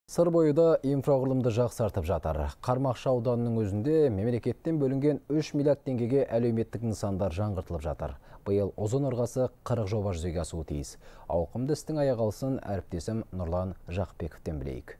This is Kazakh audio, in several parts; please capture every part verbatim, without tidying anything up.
Сыр бойыда инфрақұрылымды жақсартып жатыр. Қармақшы ауданының өзінде мемлекеттен бөлінген үш миллиард теңгеге әлеуметтік нысандар жаңғыртылып жатыр. Биыл ұзын ырғасы қырық жоба жүзеге асуы тиіс. Ауқымды істің аяғы алсын әріптесім Нұрлан Жақпековтен білейік.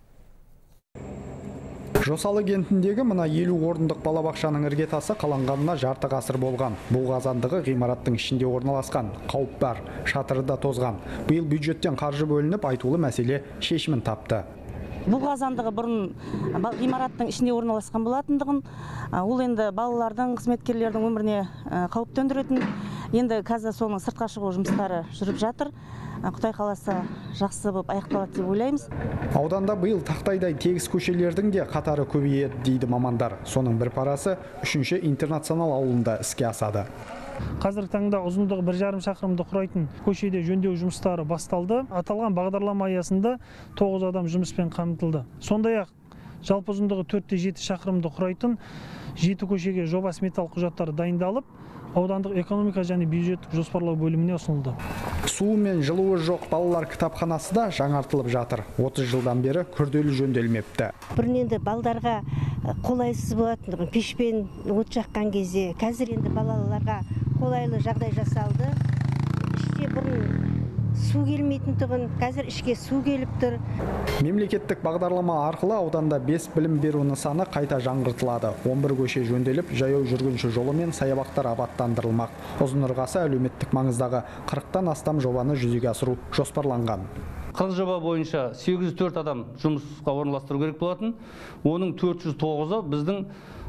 Жосалы кентіндегі мына елу орындық балабақшаның іргетасы қаланғанына жарты ғасыр болған. Бұл қазандығы ғимараттың ішінде орналасқан. Қауіп бар, шатыры да тозған. Биыл бюджеттен қаржы бөлініп, айтулы мәселе шешімін тапты. Бұл қазандығы бұрын ғимараттың ішінде орналасқан болатындығын, ол енді балалардың, қызметкерлердің өміріне қауіп төндіретін. Енді қазір соның сыртқа шығу жұмыстары жүріп жатыр. Құдай қаласа жақсы болып аяқталады деп ойлаймыз. Ауданда биыл тақтайдай тегіс көшелердің де қатары көбейеді дейді мамандар. Соның бір парасы үшінші интернационал ауылында іске асады. Қазіргі таңда ұзындығы бір жарым шақырымды құрайтын көшеде жөндеу жұмыстары басталды. Аталған бағдарлама аясында тоғыз адам жұмыспен қамтылды. Сондай-ақ жалпы ұзындығы төрт те жеті шақырымды құрайтын жеті көшеге жоба сметалық құжаттары дайындалып, аудандық экономика және бюджеттік жоспарлау бөліміне ұсынылды. Суы мен жылуы жоқ балалар кітапханасы да жаңартылып жатыр. отыз жылдан бері күрделі жөнделмепті. Бұрын енді балдарға қолайсыз болатын, пешпен от жаққан кезде, қазір енді балаларға қолайлы жағдай жасалды. Іште бұрын су келмейтін тұғын, қазір ішке су келіп тұр. Мемлекеттік бағдарлама арқылы ауданда бес білім беру нысаны қайта жаңғыртылады. он бір көше жөнделіп, жаяу жүргінші жолы мен саябақтар абаттандырылмақ. Ұзын ырғасы әлеуметтік маңыздағы қырықтан астам жобаны жүзеге асыру жоспарланған. қырық жоба бойынша сегіз жүз төрт адам жұмысқа орналастыру керек болатын. Оның төрт жүз тоғызы біздің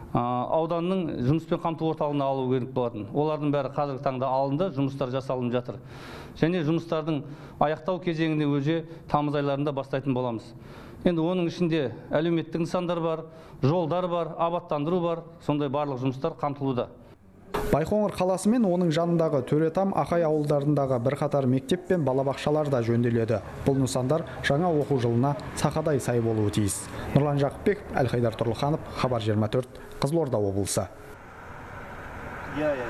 ауданның жұмыспен қамту орталығына алу керек болатын. Олардың бәрі қазіргі таңда алынды, жұмыстар жасалынып жатыр. Және жұмыстардың аяқтау кезеңіне өзі тамыз айларында бастайтын боламыз. Енді оның ішінде әлеуметтік нысандар бар, жолдар бар, абаттандыру бар, сондай барлық жұмыстар қамтылуда. Байқоңыр қаласы мен оның жанындағы Төретам, Ақай ауылдарындағы бірқатар мектеп пен балабақшалар да жөнделеді. Бұл нысандар жаңа оқу жылына сақадай сай болуы тиіс. Нұрлан Жақпеков, Әлхайдар Тұрлыханов, Хабар жиырма төрт, Қызылорда облысы.